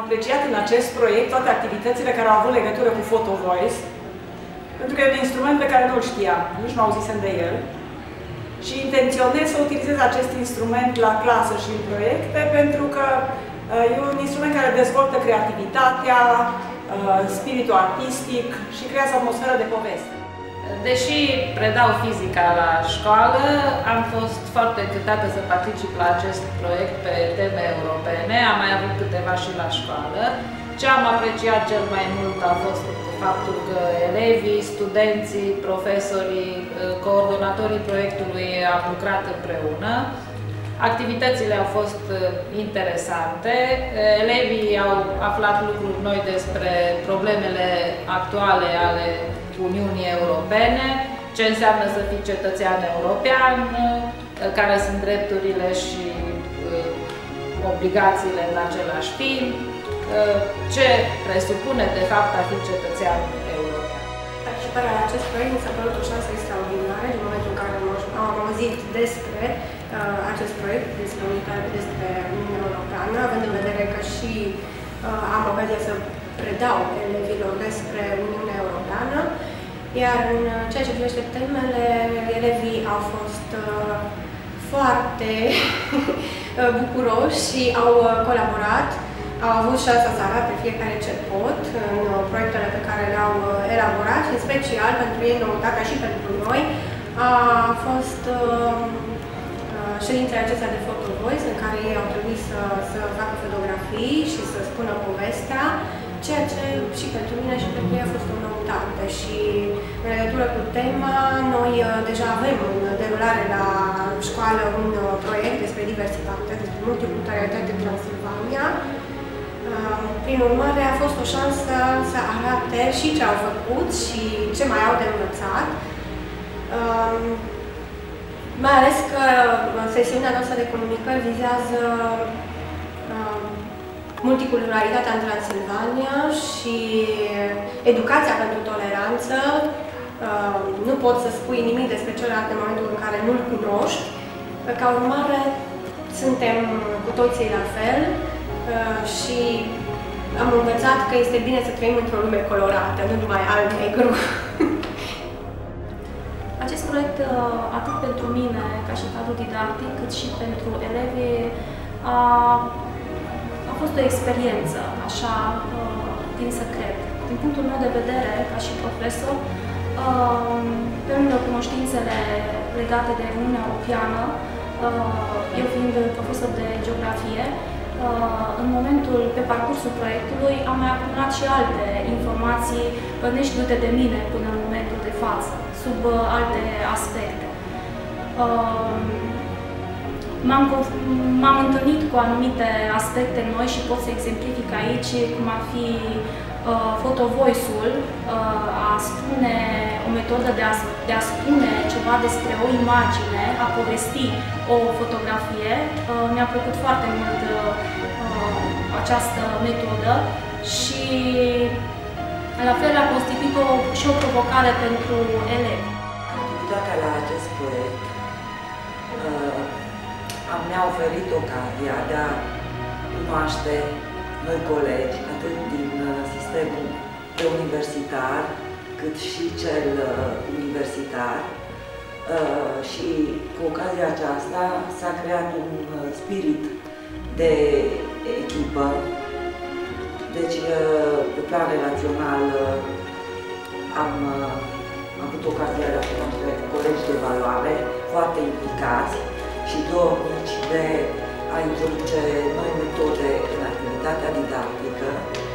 apreciat în acest proiect toate activitățile care au avut legătură cu Photo Voice, pentru că e un instrument pe care nu-l știam, nici nu auzisem de el. Și intenționez să utilizez acest instrument la clasă și în proiecte, pentru că e un instrument care dezvoltă creativitatea, spiritul artistic și creează o atmosferă de poveste. Deși predau fizica la școală, am fost foarte încântată să particip la acest proiect pe teme europene. Am mai avut câteva și la școală. Ce am apreciat cel mai mult a fost faptul că elevii, studenții, profesorii, coordonatorii proiectului au lucrat împreună. Activitățile au fost interesante, elevii au aflat lucruri noi despre problemele actuale ale Uniunii Europene, ce înseamnă să fii cetățean european, care sunt drepturile și obligațiile în același timp, ce presupune de fapt a fi cetățean european. Participarea la acest proiect mi s-a părut o șansă extraordinară din momentul în care am auzit despre acest proiect, despre Uniunea Europeană, având în vedere că și am ocazia să predau elevilor despre Uniunea Europeană, iar în ceea ce privește temele, elevii au fost foarte bucuroși și au colaborat, au avut șansa să arate fiecare ce pot în proiectele pe care le-au elaborat și în special pentru ei noutatea și pentru noi a fost ședințele acestea de Photo Voice, în care ei au trebuit să facă fotografii și să spună povestea, ceea ce și pentru mine și pentru ei a fost o noutate. Și în legătură cu tema, noi deja avem în derulare la școală un proiect despre diversitate, despre multiculturalitate în Transilvania. Prin urmare, a fost o șansă să arate și ce au făcut și ce mai au de învățat. Mai ales că sesiunea noastră de comunicări vizează multiculturalitatea în Transilvania și educația pentru toleranță. Nu poți să spui nimic despre celălalt în momentul în care nu-l cunoști. Ca urmare, suntem cu toții la fel și am învățat că este bine să trăim într-o lume colorată, nu numai alb-negru. Acest proiect, atât pentru mine, ca și cadru didactic, cât și pentru elevi, a fost o experiență, așa tin să cred. Din punctul meu de vedere, ca și profesor, pe lângă cunoștințele legate de Uniunea Europeană, eu fiind profesor de geografie, pe parcursul proiectului am mai acumulat și alte informații neștiute de mine până în momentul de față, sub alte aspecte. M-am întâlnit cu anumite aspecte noi și pot să exemplific aici, cum ar fi photo voice-ul, a spune o metodă de a spune ceva despre o imagine, a povesti o fotografie. Mi-a plăcut foarte mult această metodă și la fel a constituit și o provocare pentru elevi. Activitatea la acest proiect mi-a oferit ocazia de a cunoaște noi colegi, atât din sistemul universitar, cât și cel universitar. Și cu ocazia aceasta s-a creat un spirit de echipă. Deci, pe plan relațional, am avut ocazia de a cunoaște colegi de valoare foarte implicați și dornici de a introduce noi metode în activitatea didactică.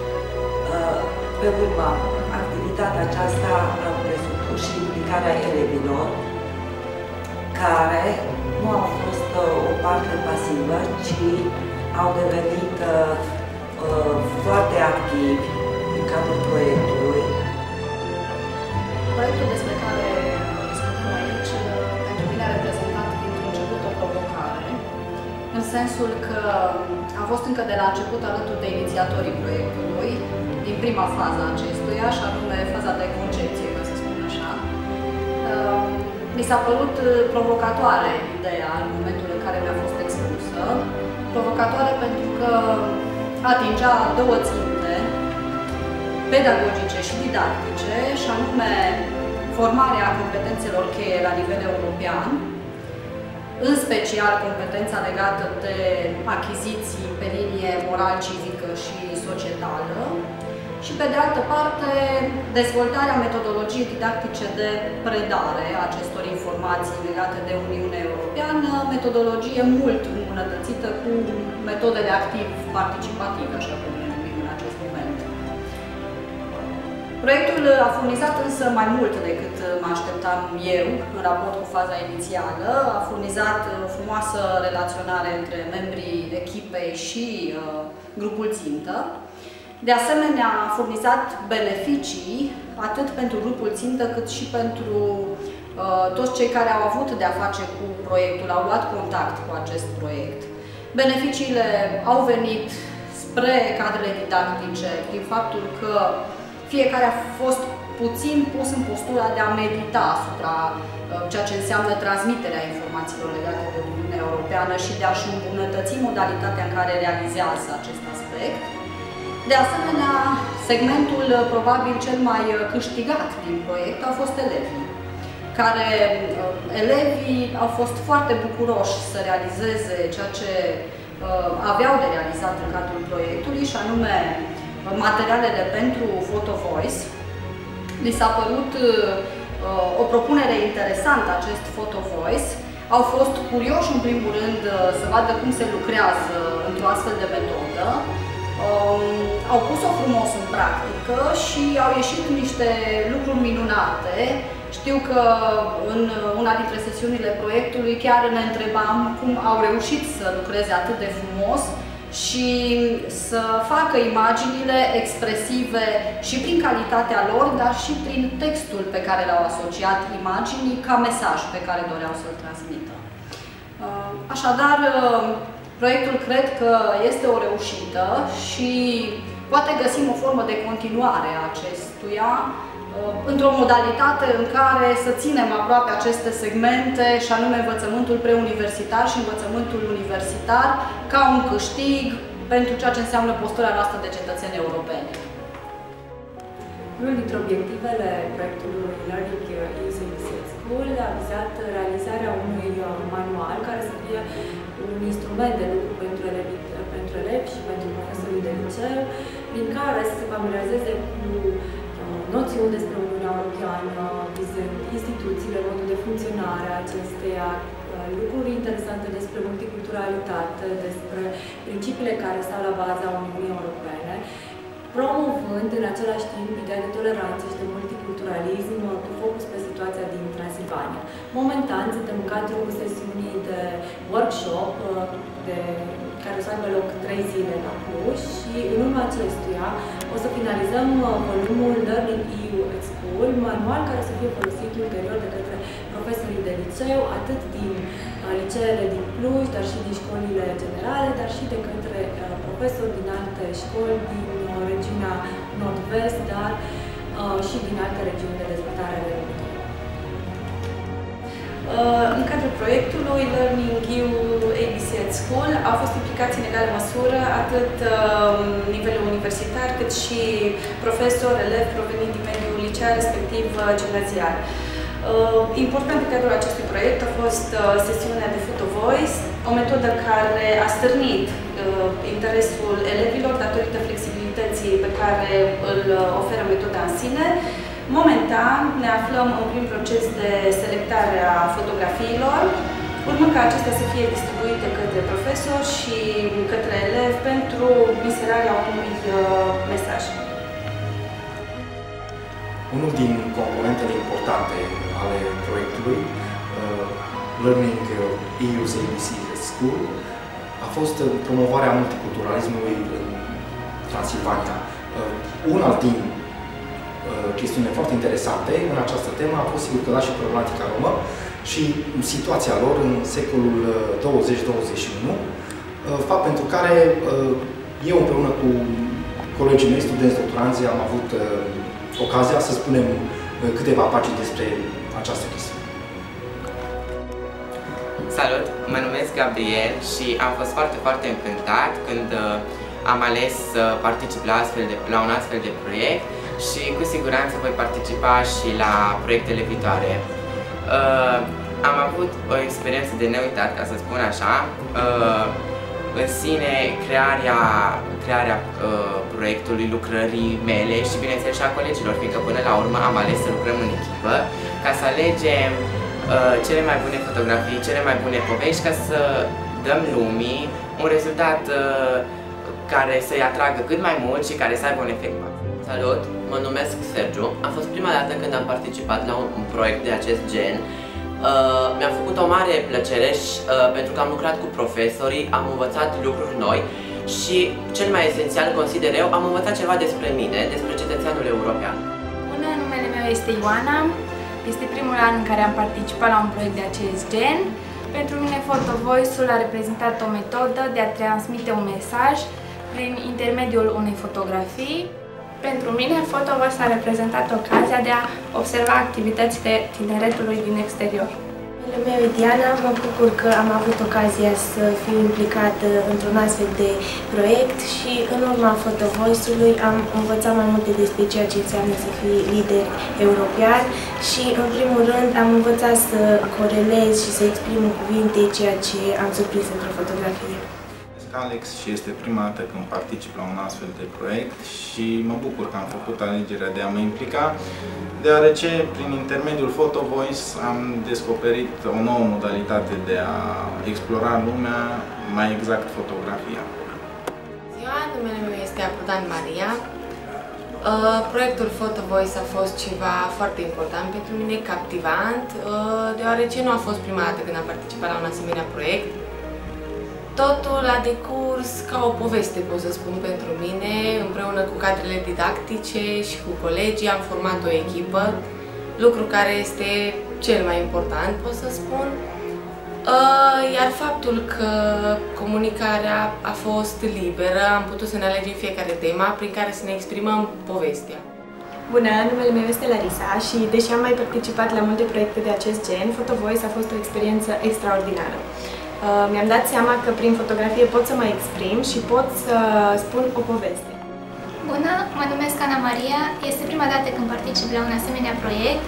Pe urmă, activitatea aceasta a presupus și implicarea elevilor, care nu au fost o parte pasivă, ci au devenit foarte activi în cadrul proiectului. Proiectul despre care discutăm aici, pentru mine a reprezentat din început o provocare, în sensul că am fost încă de la început alături de inițiatorii proiectului, din prima fază a acestuia, și anume faza de concepție, ca să spun așa. Mi s-a părut provocatoare ideea în momentul în care mi-a fost expusă. Provocatoare pentru că atingea două ținte pedagogice și didactice, și anume formarea competențelor cheie la nivel european, în special competența legată de achiziții pe linie moral-civică și societală, și pe de altă parte dezvoltarea metodologiei didactice de predare a acestor informații legate de Uniunea Europeană, metodologie mult îmbunătățită cu metodele activ-participative, așa cum le numim în acest moment. Proiectul a furnizat însă mai mult decât mă așteptam eu în raport cu faza inițială. A furnizat frumoasă relaționare între membrii echipei și grupul țintă. De asemenea, a furnizat beneficii atât pentru grupul țintă cât și pentru toți cei care au avut de-a face cu proiectul, au luat contact cu acest proiect. Beneficiile au venit spre cadrele didactice prin faptul că fiecare a fost puțin pus în postura de a medita asupra ceea ce înseamnă transmiterea informațiilor legate de Uniunea Europeană și de a-și îmbunătăți modalitatea în care realizează acest aspect. De asemenea, segmentul probabil cel mai câștigat din proiect au fost elevii, care elevii au fost foarte bucuroși să realizeze ceea ce aveau de realizat în cadrul proiectului, și anume materialele pentru Photo Voice. Li s-a părut o propunere interesantă acest Photo Voice. Au fost curioși în primul rând să vadă cum se lucrează într-o astfel de metodă. Au pus-o frumos în practică și au ieșit niște lucruri minunate. Știu că în una dintre sesiunile proiectului chiar ne întrebam cum au reușit să lucreze atât de frumos și să facă imaginile expresive și prin calitatea lor, dar și prin textul pe care l-au asociat imaginii ca mesaj pe care doreau să-l transmită. Așadar, proiectul cred că este o reușită și poate găsim o formă de continuare a acestuia într-o modalitate în care să ținem aproape aceste segmente, și anume învățământul preuniversitar și învățământul universitar, ca un câștig pentru ceea ce înseamnă postura noastră de cetățeni europeni. Unul dintre obiectivele proiectului Youth4EU School a vizat realizarea unui manual care să fie un instrument de lucru pentru elevi și pentru profesorii de liceu, prin care să se familiarizeze cu noțiuni despre Uniunea Europeană, vizând instituțiile, modul de funcționare a acesteia, lucruri interesante despre multiculturalitate, despre principiile care stau la baza Uniunii Europene, promovând în același timp ideea de toleranță și de multiculturalism cu focus pe situația din Transilvania. Momentan suntem în cadrul sesiunii de workshop care o să aibă loc 3 zile la Cluj și în urma acestuia o să finalizăm volumul Learning.EU at School, manual care să fie folosit ulterior de către profesorii de liceu, atât din liceele din Cluj, dar și din școlile generale, dar și de către profesori din alte școli din regiunea nord-vest, dar și din alte regiuni de dezvoltare ale României. În cadrul proiectului Learning.EU ABC at School au fost implicați în egală măsură atât nivelul universitar, cât și profesori, elevi provenind din mediul liceal, respectiv gimnazial. Important în cadrul acestui proiect a fost sesiunea de Photo Voice, o metodă care a stârnit interesul elevilor datorită flexibilității pe care îl oferă metoda în sine. Momentan ne aflăm în prim proces de selectare a fotografiilor, urmând ca acestea să fie distribuite către profesori și către elevi pentru inserarea unui mesaj. Unul din componentele importante ale proiectului Learning.EU ABC at School a fost promovarea multiculturalismului în Transilvania. Una din chestiune foarte interesante în această temă a fost sigur că da și problematica romă și situația lor în secolul 20-21, fapt pentru care eu împreună cu colegii mei, studenți doctoranzi, am avut ocazia să spunem câteva pagini despre această chestiune. Salut! Mă numesc Gabriel și am fost foarte încântat când am ales să particip la un astfel de proiect și cu siguranță voi participa și la proiectele viitoare. Am avut o experiență de neuitat, ca să spun așa, în sine crearea proiectului, lucrării mele și bineînțeles și a colegilor, fiindcă până la urmă am ales să lucrăm în echipă ca să alegem cele mai bune fotografii, cele mai bune povești, ca să dăm lumii un rezultat care să-i atragă cât mai mult și care să aibă un efect. Salut, mă numesc Sergiu. A fost prima dată când am participat la un proiect de acest gen. Mi-a făcut o mare plăcere pentru că am lucrat cu profesorii, am învățat lucruri noi și, cel mai esențial, consider eu, am învățat ceva despre mine, despre cetățeanul european. Bună, numele meu este Ioana. Este primul an în care am participat la un proiect de acest gen. Pentru mine, Photo Voice-ul a reprezentat o metodă de a transmite un mesaj prin intermediul unei fotografii. Pentru mine, Photo Voice a reprezentat ocazia de a observa activitățile tineretului din exterior. Numele meu e Diana, mă bucur că am avut ocazia să fiu implicat într-un astfel de proiect și în urma Photo Voice-ului am învățat mai multe despre ceea ce înseamnă să fii lider european și, în primul rând, am învățat să corelez și să exprim în cuvinte ceea ce am surprins într-o fotografie. Alex și este prima dată când particip la un astfel de proiect și mă bucur că am făcut alegerea de a mă implica, deoarece prin intermediul Photo Voice am descoperit o nouă modalitate de a explora lumea, mai exact fotografia. Ziua, numele meu este Aprodan Maria. Proiectul Photo Voice a fost ceva foarte important pentru mine, captivant, deoarece nu a fost prima dată când am participat la un asemenea proiect. Totul a decurs ca o poveste, pot să spun, pentru mine. Împreună cu cadrele didactice și cu colegii am format o echipă, lucru care este cel mai important, pot să spun. Iar faptul că comunicarea a fost liberă, am putut să ne alegem fiecare tema prin care să ne exprimăm povestea. Bună, numele meu este Larisa și, deși am mai participat la multe proiecte de acest gen, Photo Voice a fost o experiență extraordinară. Mi-am dat seama că prin fotografie pot să mă exprim și pot să spun o poveste. Bună, mă numesc Ana Maria. Este prima dată când particip la un asemenea proiect.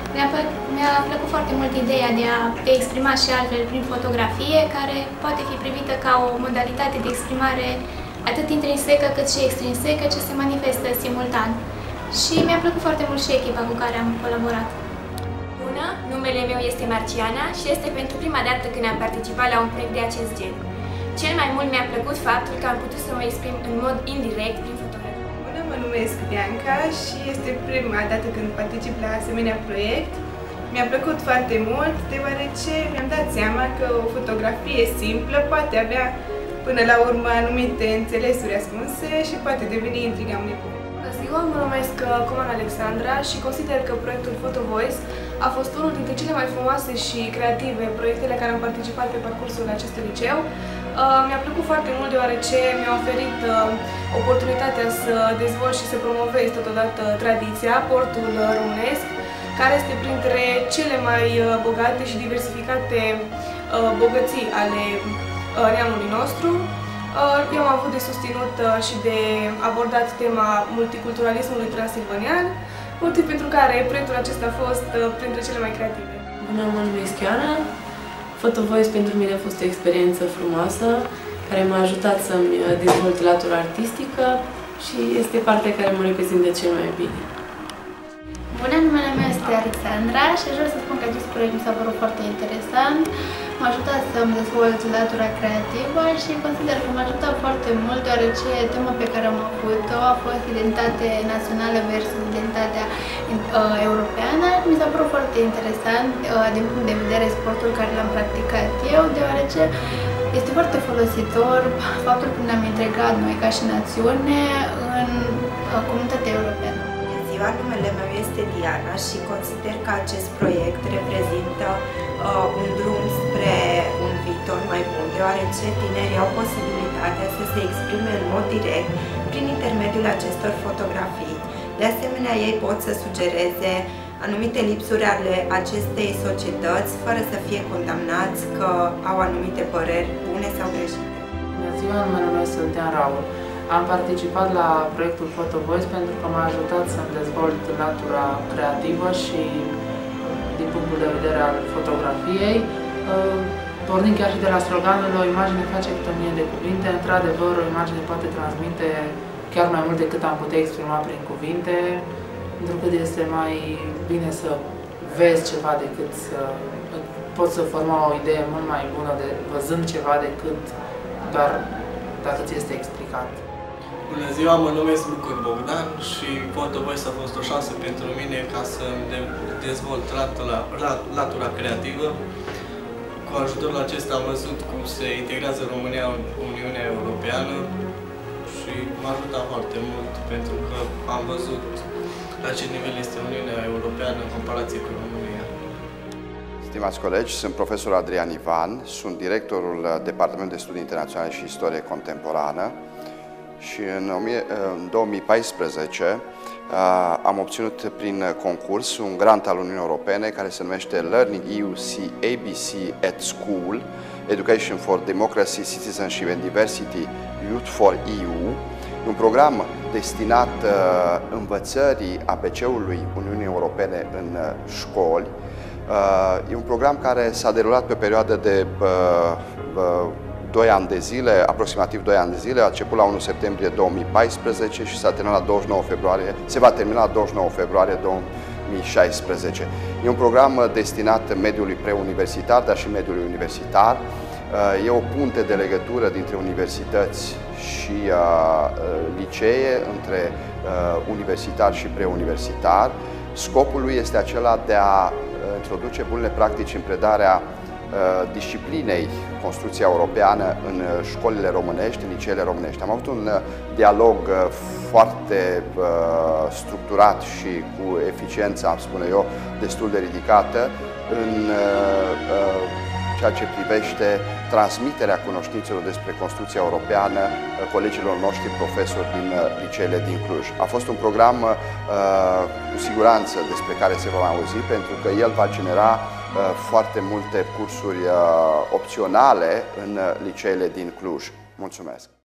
Mi-a plăcut foarte mult ideea de a te exprima și altfel prin fotografie, care poate fi privită ca o modalitate de exprimare atât intrinsecă cât și extrinsecă, ce se manifestă simultan. Și mi-a plăcut foarte mult și echipa cu care am colaborat. Bună, numele meu este Marciana și este pentru prima dată când am participat la un proiect de acest gen. Cel mai mult mi-a plăcut faptul că am putut să mă exprim în mod indirect prin fotografie. Bună, mă numesc Bianca și este prima dată când particip la asemenea proiect. Mi-a plăcut foarte mult, deoarece mi-am dat seama că o fotografie simplă poate avea până la urmă anumite înțelesuri ascunse și poate deveni intriga unei povesti. Bună ziua, mă numesc Coman Alexandra și consider că proiectul Photo Voice a fost unul dintre cele mai frumoase și creative proiecte la care am participat pe parcursul acestui liceu. Mi-a plăcut foarte mult deoarece mi-a oferit oportunitatea să dezvolt și să promovez totodată tradiția, portul românesc, care este printre cele mai bogate și diversificate bogății ale neamului nostru. Eu am avut de susținut și de abordat tema multiculturalismului transilvanian, motiv pentru care proiectul acesta a fost printre cele mai creative. Bună, mă numesc Ioana. Photo Voice pentru mine a fost o experiență frumoasă, care m-a ajutat să-mi dezvolt latura artistică și este partea care mă reprezintă cel mai bine. Bună, numele meu este Alexandra și aș vrea să spun că acest proiect mi s-a părut foarte interesant. M-a ajutat să-mi dezvolt latura creativă și consider că m-a ajutat foarte mult, deoarece tema pe care am avut-o a fost identitate națională versus identitatea europeană. Mi s-a părut foarte interesant din punct de vedere sportul care l-am practicat eu, deoarece este foarte folositor faptul că ne-am integrat noi ca și națiune în comunitatea europeană. Numele meu este Diana și consider că acest proiect reprezintă un drum spre un viitor mai bun, deoarece tinerii au posibilitatea să se exprime în mod direct prin intermediul acestor fotografii. De asemenea, ei pot să sugereze anumite lipsuri ale acestei societăți, fără să fie condamnați că au anumite păreri bune sau greșite. Bună ziua, numele meu este Raul. Am participat la proiectul Photo Voice pentru că m-a ajutat să-mi dezvolt latura creativă și din punctul de vedere al fotografiei. Pornind chiar și de la sloganul "O imagine face cât 1000 de cuvinte", într-adevăr, o imagine poate transmite chiar mai mult decât am putea exprima prin cuvinte, pentru că este mai bine să vezi ceva decât să poți să forma o idee mult mai bună văzând ceva decât doar dacă ți este explicat. Bună ziua, mă numesc Bogdan și Photo Voice a fost o șansă pentru mine ca să dezvolt latura creativă. Cu ajutorul acesta am văzut cum se integrează România în Uniunea Europeană și m-a ajutat foarte mult pentru că am văzut la ce nivel este Uniunea Europeană în comparație cu România. Stimați colegi, sunt profesor Adrian Ivan, sunt directorul Departamentului de Studii Internaționale și Istorie Contemporană și în 2014 am obținut prin concurs un grant al Uniunii Europene care se numește Learning EU ABC at School, Education for Democracy, Citizenship and Diversity, Youth4EU, un program destinat învățării ABC-ului Uniunii Europene în școli. E un program care s-a derulat pe perioadă de 2 ani de zile, aproximativ 2 ani de zile, a început la 1 septembrie 2014 și s-a terminat la 29 februarie, se va termina la 29 februarie 2016. E un program destinat mediului preuniversitar, dar și mediului universitar. E o punte de legătură dintre universități și licee, între universitar și preuniversitar. Scopul lui este acela de a introduce bunele practici în predarea disciplinei construcția europeană în școlile românești, în liceele românești. Am avut un dialog foarte structurat și cu eficiență, am spune eu, destul de ridicată în ceea ce privește transmiterea cunoștințelor despre construcția europeană colegilor noștri profesori din liceele din Cluj. A fost un program cu siguranță despre care se va auzi, pentru că el va genera foarte multe cursuri opționale în liceele din Cluj. Mulțumesc!